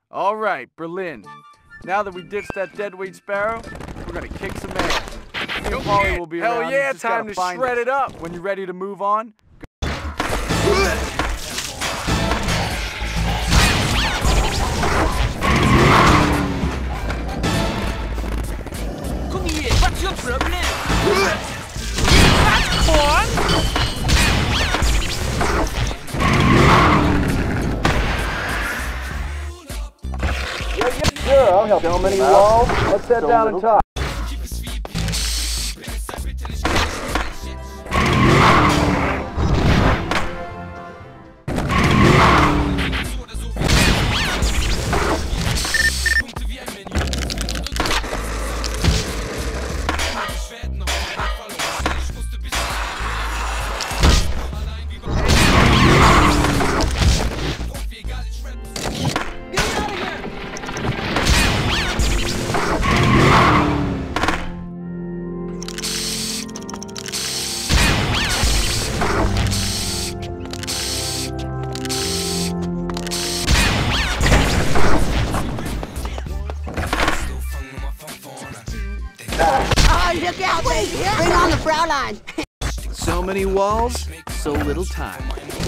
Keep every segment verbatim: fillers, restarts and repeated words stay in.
All right, Berlin. Now that we ditched that deadweight Sparrow, we're gonna kick some ass. Me and Polly will be Hell around. yeah, You just time gotta to find shred us. it up. When you're ready to move on, Come here, what's your problem? Sure, I'll help. So many walls. Let's head so down and little talk. Oh, look out, baby! Bring on the Fraulein! So many walls, so little time.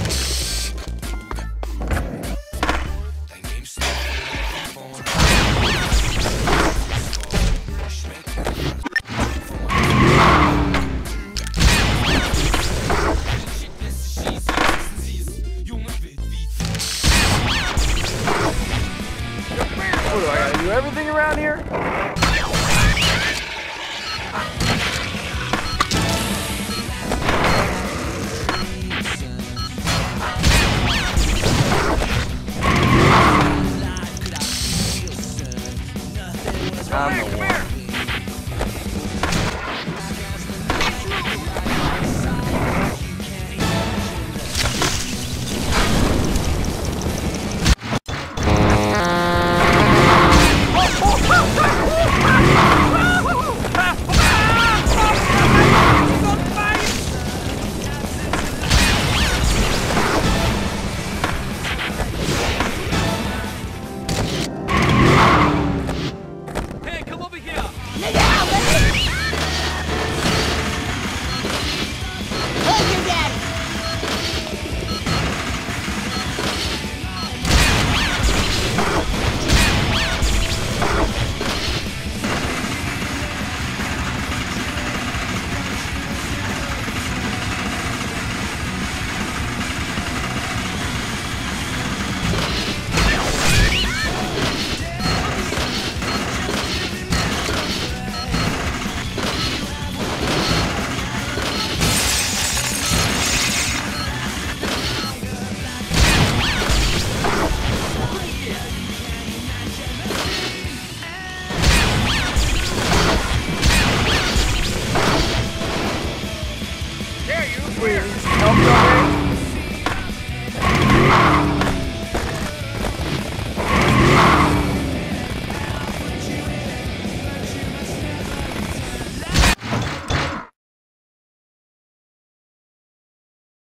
What do I gotta do? Everything around here? I'm the